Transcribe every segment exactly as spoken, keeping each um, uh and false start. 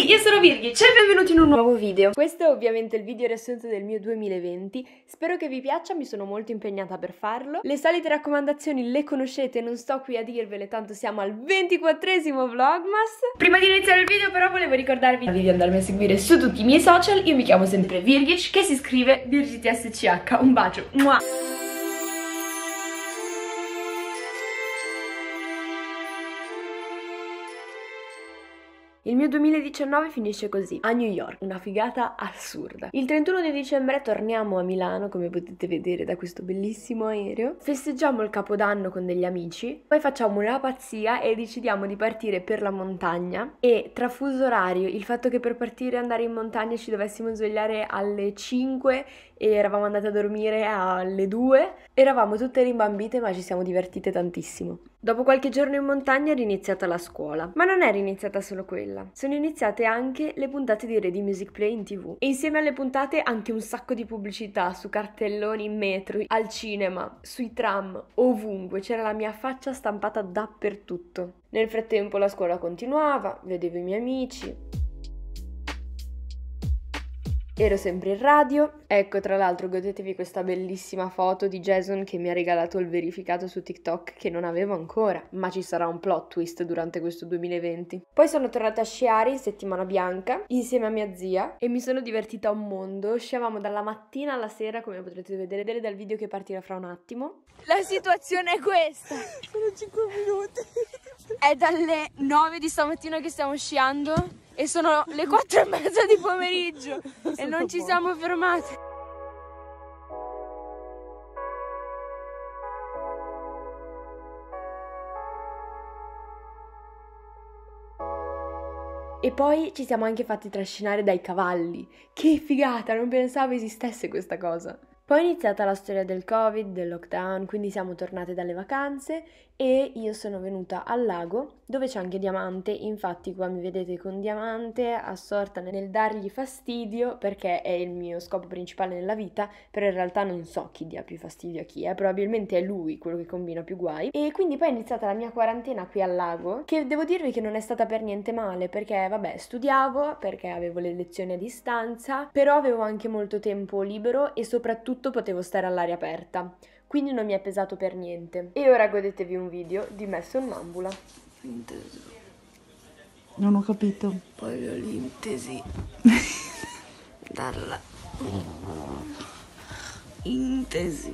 io sono Virgich e benvenuti in un nuovo video. Questo è ovviamente il video riassunto del mio duemilaventi. Spero che vi piaccia, mi sono molto impegnata per farlo. Le solite raccomandazioni le conoscete, non sto qui a dirvele, tanto siamo al ventiquattresimo vlogmas. Prima di iniziare il video però volevo ricordarvi di andarmi a seguire su tutti i miei social. Io mi chiamo sempre Virgich, che si scrive Virgit S C H. Un bacio. Mua. Il mio duemiladiciannove finisce così, a New York, una figata assurda. Il trentuno di dicembre torniamo a Milano, come potete vedere da questo bellissimo aereo. Festeggiamo il Capodanno con degli amici, poi facciamo una pazzia e decidiamo di partire per la montagna. E tra fuso orario, il fatto che per partire e andare in montagna ci dovessimo svegliare alle cinque e eravamo andate a dormire alle due, eravamo tutte rimbambite ma ci siamo divertite tantissimo. Dopo qualche giorno in montagna è riniziata la scuola, ma non è riniziata solo quella. Sono iniziate anche le puntate di Ready Music Play in tv e insieme alle puntate anche un sacco di pubblicità su cartelloni in metro, al cinema, sui tram, ovunque, c'era la mia faccia stampata dappertutto. Nel frattempo la scuola continuava, vedevo i miei amici. Ero sempre in radio. Ecco, tra l'altro godetevi questa bellissima foto di Jason che mi ha regalato il verificato su TikTok che non avevo ancora, ma ci sarà un plot twist durante questo duemilaventi. Poi sono tornata a sciare in settimana bianca insieme a mia zia e mi sono divertita un mondo. Sciavamo dalla mattina alla sera, come potrete vedere dal video che partirà fra un attimo. La situazione è questa. Sono cinque minuti. È dalle nove di stamattina che stiamo sciando e sono le quattro e mezza di pomeriggio e non ci siamo fermati. E poi ci siamo anche fatti trascinare dai cavalli. Che figata, non pensavo esistesse questa cosa. Poi è iniziata la storia del Covid, del lockdown, quindi siamo tornate dalle vacanze e io sono venuta al lago dove c'è anche Diamante. Infatti qua mi vedete con Diamante assorta nel dargli fastidio perché è il mio scopo principale nella vita, però in realtà non so chi dia più fastidio a chi, eh. Probabilmente è lui quello che combina più guai. E quindi poi è iniziata la mia quarantena qui al lago, che devo dirvi che non è stata per niente male perché vabbè studiavo, perché avevo le lezioni a distanza, però avevo anche molto tempo libero e soprattutto potevo stare all'aria aperta, quindi non mi è pesato per niente. E ora godetevi un video di me sonnambula. Inteso. Non ho capito. Voglio l'intesi. Dalla intesi.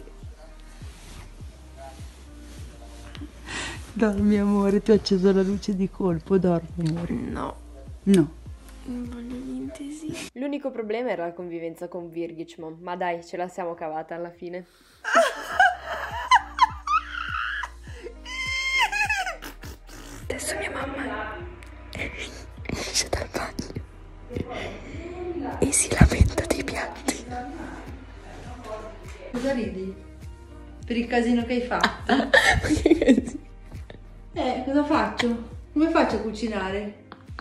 Dormi amore, ti ho acceso la luce di colpo, dormi amore. No. No. Voglio l'intesi. L'unico problema era la convivenza con Virgich, ma dai, ce la siamo cavata alla fine. Adesso mia mamma esce dal bagno e si lamenta dei piatti. Cosa ridi? Per il casino che hai fatto? Che casino? Eh, cosa faccio? Come faccio a cucinare?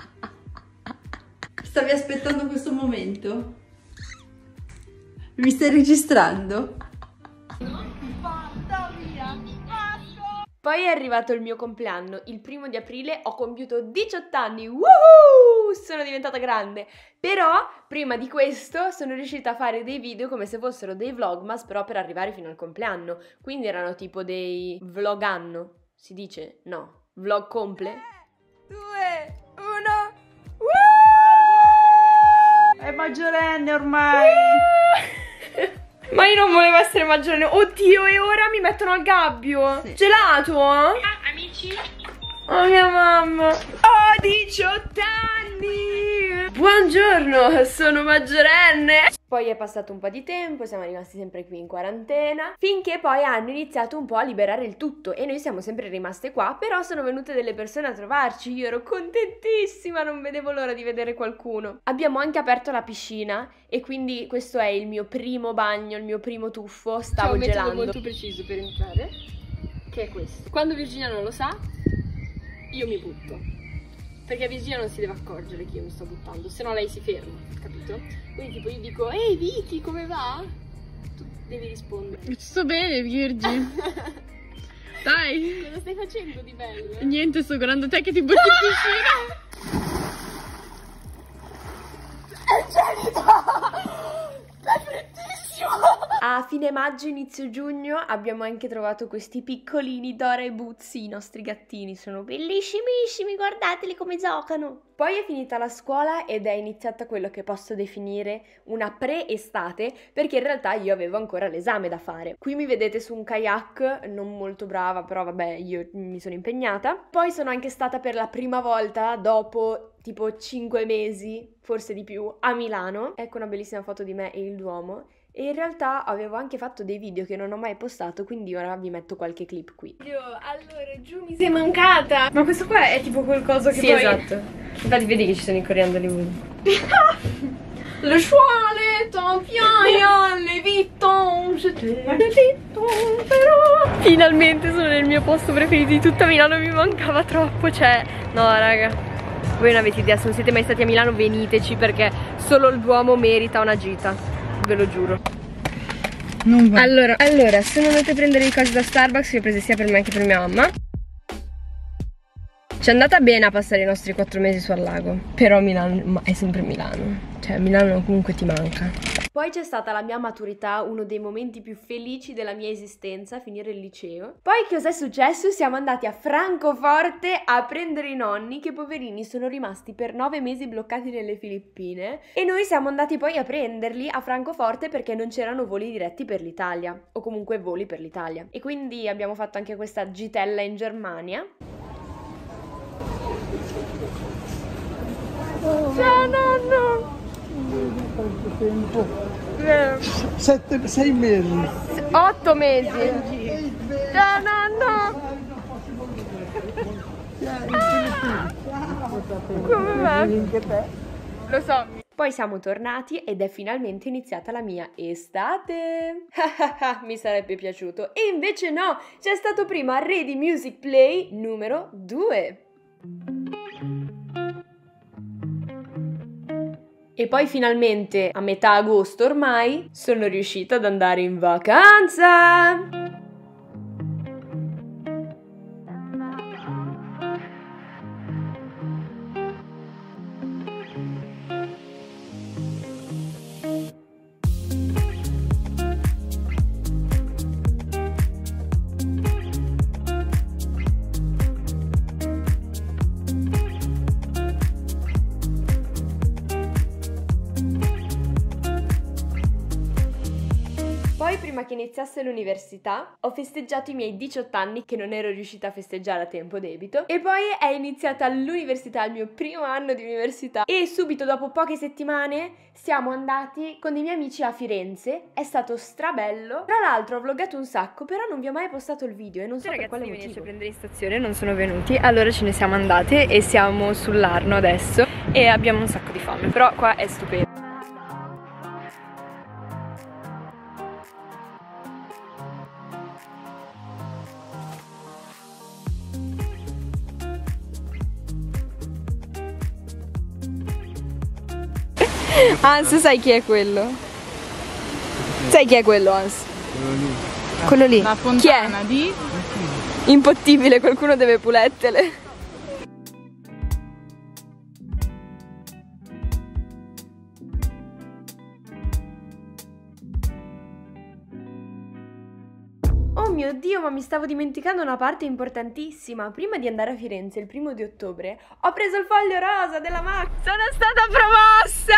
Stavi aspettando questo momento? Mi stai registrando? Poi è arrivato il mio compleanno, il primo di aprile, ho compiuto diciotto anni, woohoo! Sono diventata grande, però prima di questo sono riuscita a fare dei video come se fossero dei vlogmas, però per arrivare fino al compleanno, quindi erano tipo dei vloganno, si dice? No, vlog comple? due, uno, È maggiorenne ormai! Ma io non volevo essere maggiorenne. Oddio, e ora mi mettono al gabbio. Sì. Gelato? Ah, amici? Oh mia mamma. Ho diciotto anni. Buongiorno, sono maggiorenne. Poi è passato un po' di tempo, siamo rimasti sempre qui in quarantena, finché poi hanno iniziato un po' a liberare il tutto e noi siamo sempre rimaste qua, però sono venute delle persone a trovarci, io ero contentissima, non vedevo l'ora di vedere qualcuno. Abbiamo anche aperto la piscina e quindi questo è il mio primo bagno, il mio primo tuffo, stavo gelando. C'è un metodo molto preciso per entrare, che è questo. Quando Virginia non lo sa, io mi butto. Perché Virginia non si deve accorgere che io mi sto buttando, se no lei si ferma, capito? Quindi tipo io dico, ehi Vicky, come va? Tu devi rispondere. Sto bene, Virgi. Dai. Cosa stai facendo di bello? Niente, sto guardando te che ti butti in piscina. A fine maggio, inizio giugno abbiamo anche trovato questi piccolini Dora e Buzzi, i nostri gattini, sono bellissimissimi, guardateli come giocano. Poi è finita la scuola ed è iniziata quello che posso definire una pre-estate, perché in realtà io avevo ancora l'esame da fare. Qui mi vedete su un kayak, non molto brava, però vabbè, io mi sono impegnata. Poi sono anche stata per la prima volta dopo tipo cinque mesi, forse di più, a Milano. Ecco una bellissima foto di me e il Duomo. E in realtà avevo anche fatto dei video che non ho mai postato, quindi ora vi metto qualche clip qui. Allora, giù mi sei mancata. Ma questo qua è tipo qualcosa che sì, poi... esatto. Infatti vedi che ci sono i coriandoli uno. Le choix, tampiaia, le Vuitton, je t'aime, le Vuitton, però... Finalmente sono nel mio posto preferito di tutta Milano, mi mancava troppo, cioè... No, raga, voi non avete idea, se non siete mai stati a Milano veniteci perché solo il Duomo merita una gita, ve lo giuro. Non va. Allora, allora, sono andate a prendere le cose da Starbucks che ho prese sia per me che per mia mamma. Ci è andata bene a passare i nostri quattro mesi su al lago, però Milano è sempre Milano, cioè Milano comunque ti manca. Poi c'è stata la mia maturità, uno dei momenti più felici della mia esistenza, finire il liceo. Poi cos'è successo? Siamo andati a Francoforte a prendere i nonni, che poverini sono rimasti per nove mesi bloccati nelle Filippine, e noi siamo andati poi a prenderli a Francoforte perché non c'erano voli diretti per l'Italia, o comunque voli per l'Italia. E quindi abbiamo fatto anche questa gitella in Germania. Ciao nonno! Quanto tempo? Sette, sei mesi. Otto mesi. Ciao nonno! Ah, come va? Lo so. Poi siamo tornati ed è finalmente iniziata la mia estate. Mi sarebbe piaciuto. E invece no, c'è stato prima Ready Music Play numero due. E poi finalmente, a metà agosto ormai, sono riuscita ad andare in vacanza! Poi, prima che iniziasse l'università, ho festeggiato i miei diciotto anni che non ero riuscita a festeggiare a tempo debito. E poi è iniziata l'università, il mio primo anno di università. E subito dopo poche settimane siamo andati con dei miei amici a Firenze. È stato strabello. Tra l'altro ho vloggato un sacco, però non vi ho mai postato il video e non so per quale motivo. Ragazzi, a prendere in stazione, non sono venuti, allora ce ne siamo andate e siamo sull'Arno adesso e abbiamo un sacco di fame, però qua è stupendo. Hans, sai chi è quello? Sai chi è quello, Hans? Quello lì. La fontana chi è? Di? Impottibile, qualcuno deve pulettele. Oh mio Dio, ma mi stavo dimenticando una parte importantissima. Prima di andare a Firenze il primo di ottobre ho preso il foglio rosa della Max. Sono stata promossa!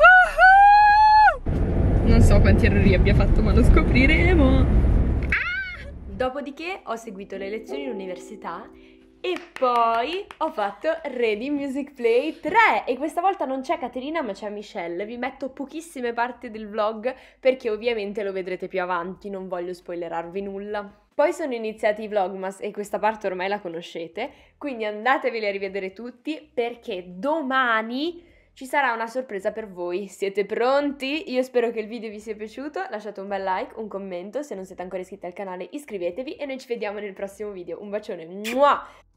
Woohoo! Non so quanti errori abbia fatto, ma lo scopriremo. Ah! Dopodiché ho seguito le lezioni in università e poi ho fatto Ready Music Play tre e questa volta non c'è Caterina ma c'è Michelle. Vi metto pochissime parti del vlog perché ovviamente lo vedrete più avanti, non voglio spoilerarvi nulla. Poi sono iniziati i vlogmas e questa parte ormai la conoscete, quindi andateveli a rivedere tutti perché domani ci sarà una sorpresa per voi. Siete pronti? Io spero che il video vi sia piaciuto, lasciate un bel like, un commento, se non siete ancora iscritti al canale iscrivetevi e noi ci vediamo nel prossimo video. Un bacione! Mua!